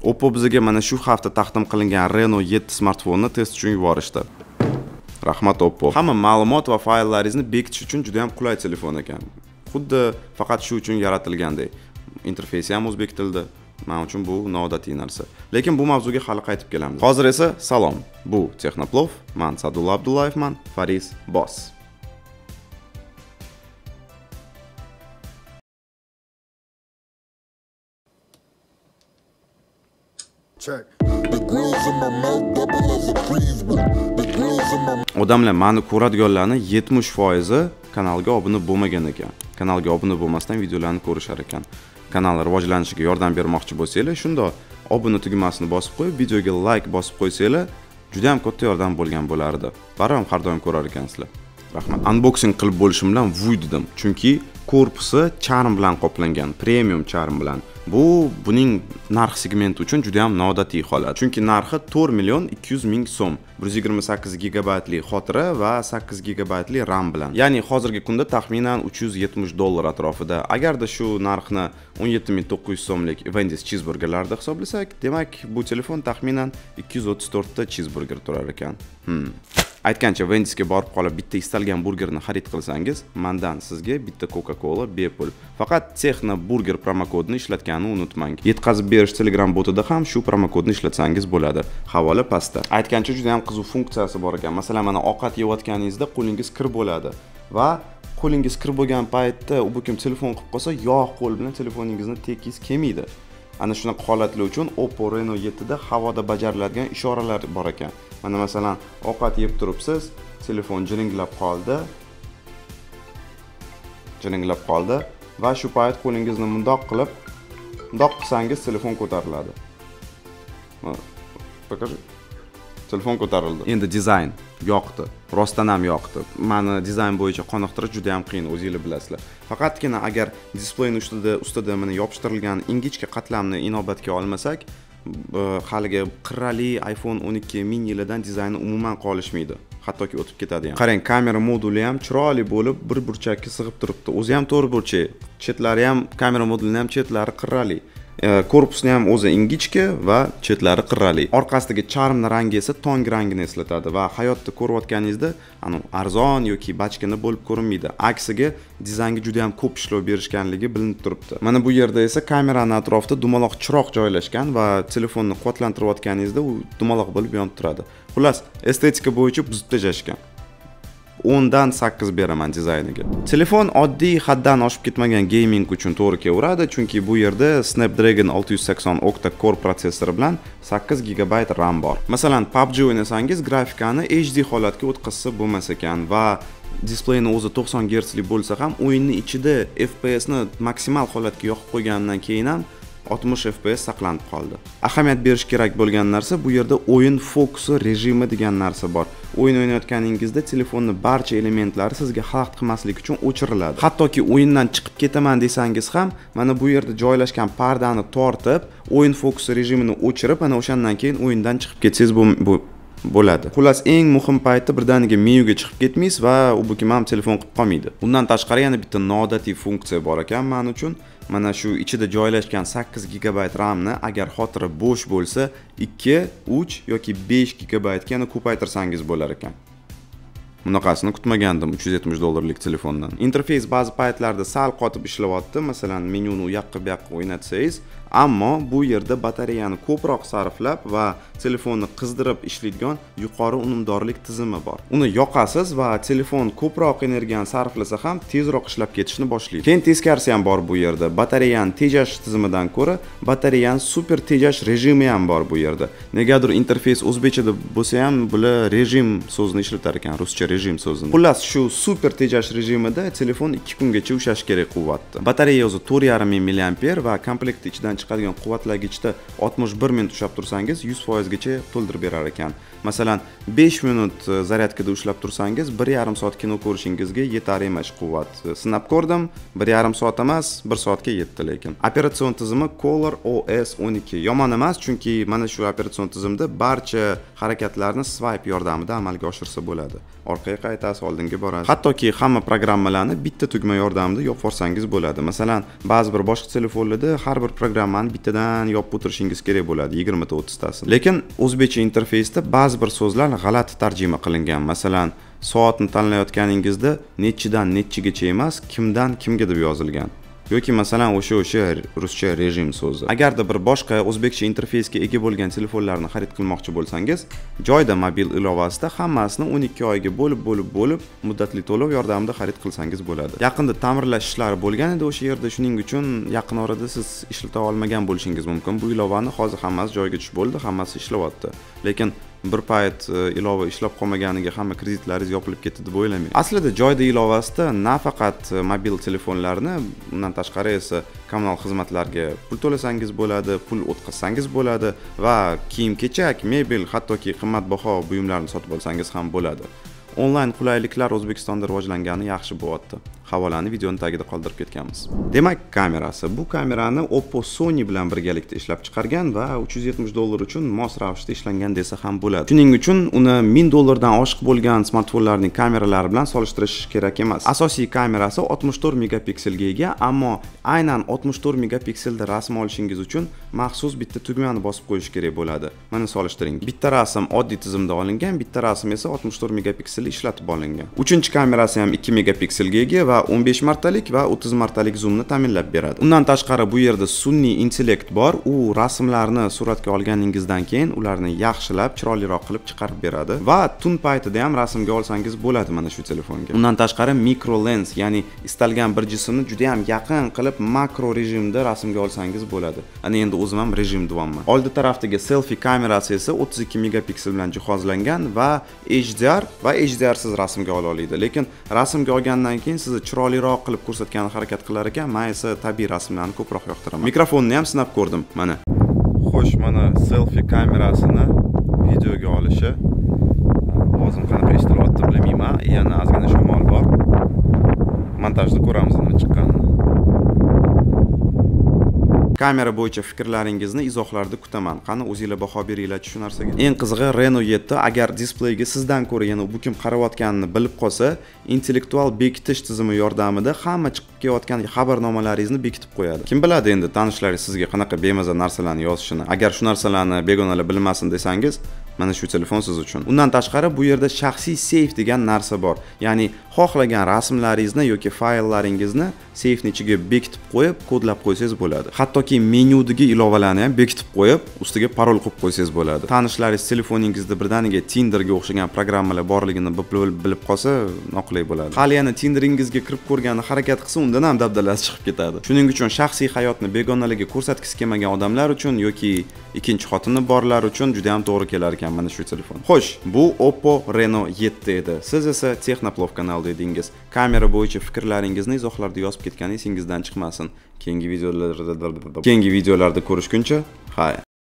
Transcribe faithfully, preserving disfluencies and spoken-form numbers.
Oppo bizga mana shu hafta taqdim qilingan Reno yetti smartfonini test uchun yuborishdi. Rahmat Oppo. Hamma ma'lumot va fayllaringizni bekitish uchun juda ham qulay telefon ekan. Xuddi faqat shu uchun yaratilgandek. Interfeysi ham o'zbek tilida. Men uchun bu noodatiy narsa. Lekin bu mavzuga hali qaytib kelamiz. Hozir esa salom. Bu Texnoplov, men Sadulla Abdullayevman, Faris Boss. Odamlar meni ko'radiganlarning yetmish foizi kanalga obuna bo'lmagan ekan. Kanalga obuna bo'lmasdan videolarni ko'rishar ekan. Kanal rivojlanishiga yordam bermoqchi bo'lsanglar, shunda obuna tugmasini bosib qo'yib, videoga like bosib qo'ysanglar, juda ham katta yordam bo'lgan bo'lardi. Baribir har doim ko'rar ekansizlar. Rahmat. Unboxing qilib bo'lishim bilan vuy dedim, chunki korpusi charm bilan qoplangan, premium charm bilan. Bu buning narx segmenti uchun juda ham noodatiy holat. Chunki narxi to'rt million ikki yuz ming so'm. bir yuz yigirma sakkiz gigabaytli xotira va sakkiz gigabaytli RAM bilan. Ya'ni hozirgi kunda taxminan uch yuz yetmish dollar atrofida. Agarda shu narxni o'n yetti ming to'qqiz yuz so'mlik Wendy's cheeseburgerlarda hisoblasak, demak bu telefon taxminan ikki yuz o'ttiz to'rt ta cheeseburger turar ekan. Hmm. Aytgancha Wendy'sga borib qolib bitta istalgan burgerni xarid qilsangiz, mendan sizga bitta Coca-Cola bepul. Faqat Texno burger promokodini ishlatganini unutmang. Yetkazib berish Telegram botida ham shu promokodni ishlatsangiz bo'ladi. Havola pastda. Aytgancha juda ham qiziq funksiyasi bor ekan. Masalan, mana ovqat yeyotganingizda qo'lingiz kir bo'ladi va qo'lingiz kir bo'lgan paytda u bukim telefon qilib qolsa, yo'q qo'l bilan telefoningizni tekingiz kelmaydi. Ana shunaqa holatlar uchun Oppo Reno yetti da havoda bajariladigan ishoralar bor ekan. Mana masalan, ovqat yeb turibsiz, telefon jiringlab qoldi. Jiringlab qoldi va shu payt qo'lingizni mundoq qilib, mundoq qilsangiz telefon ko'tariladi. Покажи. Telefon ko'tarildi. Endi dizayn yoqdi. Rostdan ham yoqdi. Meni dizayn bo'yicha qoniqtirish juda ham qiyin, o'zingizlar bilasizlar. Faqatgina agar displeyning ustida ustida mana yopishtirilgan ingichka qatlamni inobatga olmasak, haligi qirrali iPhone o'n ikki minidan dizayni umuman qolishmaydi. Hattoki o'tib ketadi ham. Qarang, kamera moduli ham chiroyli bo'lib, bir burchakka sig'ib turibdi. O'zi ham to'rt burchak. Chetlari ham, kamera modulini ham chetlari qirrali. Korpusni ham o'zi ingichka va chetlari qirrali. Orqasidagi charmning rangi esa tong rangini eslatadi va hayotda ko'rayotganingizda anu arzon yoki bachkana bo'lib ko'rinmaydi. Aksiga dizaynga juda ham ko'p ishlov berishganligi bilinib turibdi. Mana bu yerda esa kameraning atrofida dumaloq chiroq joylashgan va telefonni quvvatlantirayotganingizda u dumaloq bo'lib yonib turadi. Xullas, estetika bo'yicha buzib tashlashgan. o'n dan sakkiz beraman dizayniga. Telefon oddiy haddan oshib ketmagan gaming uchun to'g'ri kelaveradi, chunki bu yerda Snapdragon olti yuz sakson octa core protsessori bilan sakkiz gigabayt RAM bor. Masalan, P U B G o'ynasangiz, grafikani H D holatga o'tkazsa bo'lmas ekan va displeyni o'zi to'qson gertslik bo'lsa ham, o'yinning ichida F P S ni maksimal holatga yoqib qo'ygandan keyin ham oltmish F P S saqlanib qoldi. Ahamiyat berish kerak bo'lgan narsa bu yerda o'yin fokusi rejimi degan narsa bor. O'yin o'ynayotganingizda telefonning barcha elementlari sizga xalaqit qilmaslik uchun o'chiriladi. Hattoki o'yindan chiqib ketaman desangiz ham, mana bu yerda joylashgan pardani tortib, o'yin fokusi rejimini o'chirib, ana o'shandan keyin o'yindan chiqib ketsangiz bu bo'ladi. Xullas, eng muhim paytda birdaniga menyuga chiqib ketmaysiz va u bukim ham telefon qilib qolmaydi. Undan tashqari yana bitta noodatiy funksiya bor ekan men uchun. Mana shu ichida joylashgan sakkiz gigabayt RAMni agar xotira bo'sh bo'lsa, ikki, uch yoki besh gigabaytga yana ko'paytirsangiz bo'lar ekan. Bunaqasini kutmagandim uch yuz yetmish dollarlik telefondan. Interfeys ba'zi paytlarda sal qotib ishlayapti. Masalan, menyuni u yoqqa bu yoqqa o'ynatsangiz, ammo bu yerda batareyani ko'proq sarflab va telefonni qizdirib ishlaydigan yuqori unumdorlik tizimi bor. Uni yoqasiz va telefon ko'proq energiyani sarflasa ham tezroq ishlab ketishni boshlaydi. Keyin teskarisi ham bor bu yerda. Batareyani tejash tizimidan ko'ra batareyani super tejash rejimi ham bor bu yerda. Negadir interfeys o'zbekchada bo'lsa ham, bular rejim so'zini ishlatar ekan, ruscha rejim so'zini. Xullas, shu super tejash rejimida telefon ikki kungacha ushlash kerak quvvatda. Batareya o'zi to'rt yarim ming milliampere va komplekt ichidan chiqadigan quvvatlagichda oltmish bir minut ushlab tursangiz yuz foiz gacha to'ldirib berar ekan. Masalan, besh minut zaryadkada ushlab tursangiz bir yarim soat kino ko'rishingizga yetar emas quvvat. Sinab ko'rdim, bir yarim soat emas, bir soatga yetdi lekin. Operatsion tizimi Color O S o'n ikki. Yomon emas, chunki mana shu operatsion tizimda barcha harakatlarni swipe yordamida amalga oshirsa bo'ladi. Orqaga qaytasiz, oldinga borasiz. Hattoki hamma programmalarni bitta tugma yordamida yopib olsangiz bo'ladi. Masalan, ba'zi bir boshqa telefonlarda har bir program programmani bittadan yopib o'tirishingiz kerak bo'ladi, yigirma ta o'ttiz tasini. Lekin o'zbekcha interfeysda ba'zi bir so'zlar g'alati tarjima qilingan. Masalan, soatni tanlayotganingizda nechidan nechigacha emas, kimdan kimga deb yozilgan. yoki masalan o'sha o'sha ruscha rejim so'zi. Agarda bir boshqa o'zbekcha interfeysga ega bo'lgan telefonlarni xarid qilmoqchi bo'lsangiz, joyda mobil ilovasida hammasini o'n ikki oyga bo'lib bo'lib bo'lib muddatli to'lov yordamida xarid qilsangiz bo'ladi. Yaqinda ta'mirlash ishlari bo'lgan edi o'sha yerda, shuning uchun yaqin orada siz ishlata olmagan bo'lishingiz mumkin. Bu ilovani hozir hammasi joyiga tushib bo'ldi, hammasi ishlayapti. Lekin bir payt ilova ishlab qolmaganiga hamma kreditlaringiz yopilib ketdi deb o'ylamang. Aslida joyda ilovasida nafaqat mobil telefonlarni, undan tashqari esa kommunal xizmatlarga pul to'lasangiz bo'ladi, pul o'tkazsangiz bo'ladi va kiyim-kechak, mebel, hattoki qimmatbaho buyumlarni sotib olsangiz ham bo'ladi. Onlayn qulayliklar O'zbekistonda rivojlangani yaxshi bo'lyapti. Havolani videoning tagida qoldirib ketganmiz. Demak, kamerasi. Bu kamerani Oppo Sony bilan birgalikda ishlab chiqargan va uch yuz yetmish dollar uchun mos ravishda ishlangan desa ham bo'ladi. Shuning uchun uni ming dollardan oshiq bo'lgan smartfonlarning kameralari bilan solishtirish kerak emas. Asosiy kamerasi oltmish to'rt megapikselga ega, ammo aynan oltmish to'rt megapikselda rasm olishingiz uchun maxsus bitta tugmani bosib qo'yish kerak bo'ladi. Mana solishtiring. Bitta rasm oddiy tizimda olingan, bitta rasm esa oltmish to'rt megapiksel ishlatib olingan. Uchinchi kamerasi ham ikki megapikselga ega va o'n besh martalik va o'ttiz martalik zoomni ta'minlab beradi. Undan tashqari bu yerda sun'iy intellekt bor. U rasmlarni suratga olganingizdan keyin ularni yaxshilab, chiroyliroq qilib chiqarib beradi va tun paytida ham rasmga olsangiz bo'ladi mana shu telefonga. Undan tashqari micro lens, ya'ni istalgan bir jismni juda ham yaqin qilib makro rejimda rasmga olsangiz bo'ladi. Ana endi o'zim ham rejim deyapman. Oldi tarafdagi selfie kamerasi esa o'ttiz ikki megapiksel bilan jihozlangan va H D R va H D R siz rasmga ola oladi. Lekin rasmga olgandan keyin sizni chiroyliroq qilib ko'rsatganini harakat qilar ekan, men esa tabiiy rasmlarni ko'proq yoqtiraman. Mikrofonni ham sinab ko'rdim, mana. Xo'sh, mana selfie kamerasini videoga olishi. Ovozim qanaqa eshitilyapti bilmayman. Yana ozgina shamol bor. Montajda ko'ramiz nima chiqqanini. Kamera bo'yicha fikrlaringizni izohlarda kutaman. Qani o'zingizlar baho beringlar shu narsaga. Eng qizig'i Reno yetti agar displeyga sizdan ko'ra yana bu kim qarayotganini bilib qolsa, intellektual bekitish tizimi yordamida hamma chiqib kelayotgan xabarnomalaringizni bekitib qo'yadi. Kim biladi endi tanishlaringiz sizga qanaqa bemaza narsalarni yozishini. Agar shu narsalarni begonalar bilmasin desangiz, mana shu telefon siz uchun. Undan tashqari bu yerda shaxsiy seyf degan narsa bor. Ya'ni xohlagan rasmlaringizni yoki fayllaringizni seyfning ichiga bekitib qo'yib, kodlab qo'ysangiz bo'ladi. Hattoki menyudagi ilovalarni ham bekitib qo'yib, ustiga parol qo'yib qo'ysangiz bo'ladi. Tanishlaringiz telefoningizda birdaniga Tinderga o'xshagan programmalar borligini bilib qolsa, noqulay bo'ladi. Hali yana Tinderingizga kirib ko'rgani harakat qilsa, undan ham dabdalasi chiqib ketadi. Shuning uchun shaxsiy hayotni begonalarga ko'rsatgisi kelmagan odamlar uchun yoki ikkinchi xotini borlar uchun juda ham to'g'ri kelar ekan mana shu telefon. Xo'sh, bu Oppo Reno yetti edi. Siz esa Texnoplov kanalida edingiz. Kamera bo'yicha fikrlaringizni izohlarda yozib ketgani esingizdan chiqmasin. Keyingi videolarda keyingi videolarda ko'rishguncha, xayr.